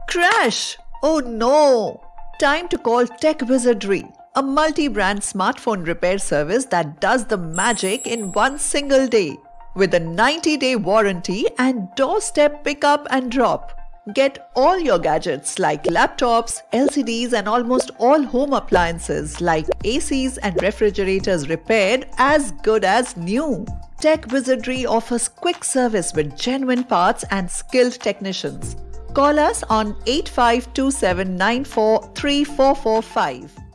Crash! Oh no! Time to call Tech Wizardry, a multi-brand smartphone repair service that does the magic in one single day. With a 90-day warranty and doorstep pickup and drop. Get all your gadgets like laptops, LCDs and almost all home appliances like ACs and refrigerators repaired as good as new. Tech Wizardry offers quick service with genuine parts and skilled technicians. Call us on 8527943445.